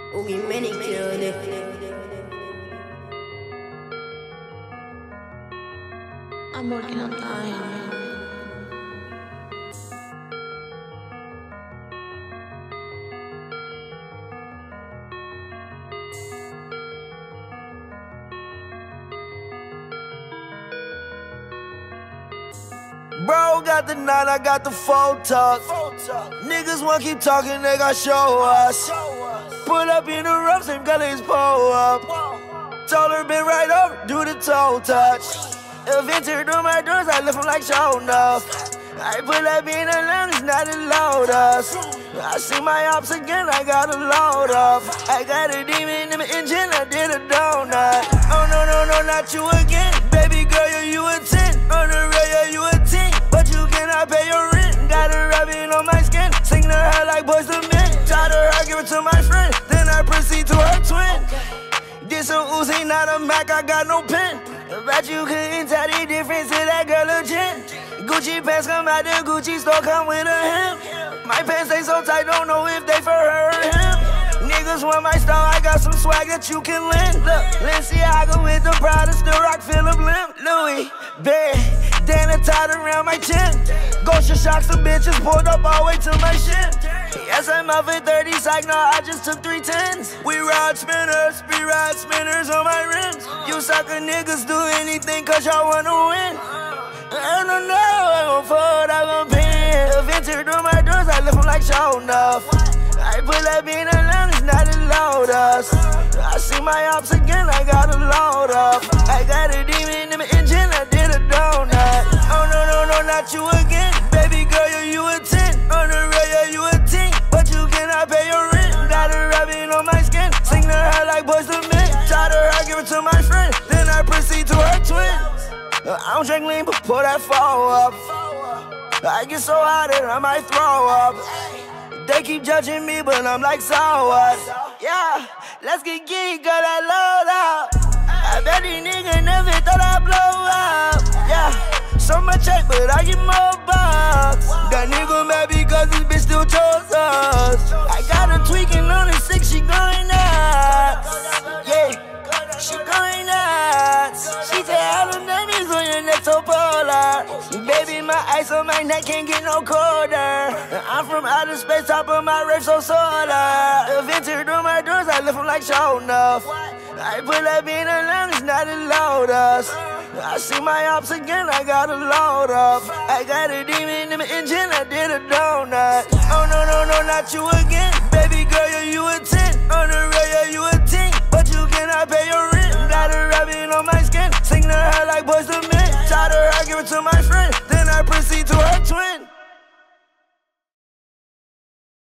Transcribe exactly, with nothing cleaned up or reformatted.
Oogie Mini killed it. I'm working on dying. Bro got the nine, I got the phone talk. Niggas wanna keep talking, they gon' show us. Put up in the rough, same color as pull up. Told her been right over, do the toe touch. If entered through my doors, I left them like show enough. I put up in the lungs, not to load us. I see my ops again, I gotta load up. I got a demon in my engine, I did a donut. Oh no, no, no, not you again. Baby girl, yeah, you a ten. On the rail, yeah, you a ten. But you cannot pay your rent. Got a rabbit on my skin. Sing to her like boys to men. Try to her, give it to my friend. Then I proceed to her twin. This a Uzi, not a Mac, I got no pen. Bet you couldn't tell the difference to that girl legit. Gucci pants come out the Gucci store, come with a hem. My pants stay so tight, don't know if they for her or him. Niggas want my style, I got some swag that you can lend. Look, Balenciaga with the proudest, the rock Philip Lim. Louis, bad, Dana tied around my chin. Gosha shocks some bitches, pulled up all the way to my shit. Yes, I'm out for thirty psych, now I just took three tens. We ride spinners, we ride spinners on my rims. You sucker niggas do anything cause y'all wanna win. I don't know, I gon' fold, I gon' pin. If entered through my doors, I left them like show enough. I put up in the lungs, not to load us. I see my ops again, I gotta load up. I got a demon in my engine, I did a donut. Oh no, no, no, not you again. Baby girl, yeah, you a ten. On the rail, yeah, you a ten. But you cannot pay your rent. Got a rabbit on my skin. Sing to her like boys to men. Try to her, give it to my friend. Then I proceed to her twin. I don't drink lean, but pull that foe up. I get so hot that I might throw up. They keep judging me, but I'm like, so what? Yeah, let's get geek, got that load up. I bet these niggas never thought I'd blow up. Yeah, so much check, but I get more bucks. That nigga mad because this bitch still chose us. I got her tweaking on the six, she going nuts. Yeah, she going nuts. She said, all them dummies on your neck so polar. Baby, my ice on my neck can't get no colder. I'm from outer space, top of my rave so solar. If entered through my doors, I left them like show enough. I put up in the lungs, not to load us. I see my ops again, I gotta load up. I got a demon in my engine, I did a donut. Oh no, no, no, not you again. Baby girl, yeah, you a ten. On the rail, yeah, you a ten. But you cannot pay your rent. Got a rabbit on my skin. Sing to her like boys to men. Try to her, give it to my friend.